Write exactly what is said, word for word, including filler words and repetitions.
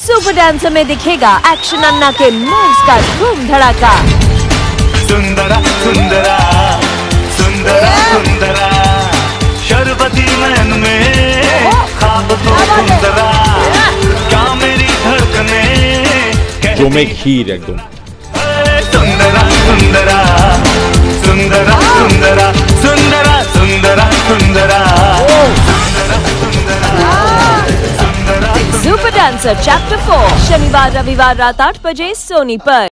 Super dancer में दिखेगा action अन्ना के मूव्स का धूम धड़ाका। सुंदरा सुंदरा सुंदरा सुंदरा शरबती नयन में खाब तो सुंदरा क्या मेरी धड़कने जो में खीर एकदम। सुंदरा सुंदरा सुंदरा सुंदरा सुंदरा सुंदरा सुंदरा सुपर डांसर चैप्टर फोर शनिवार रविवार रात आठ बजे सोनी पर।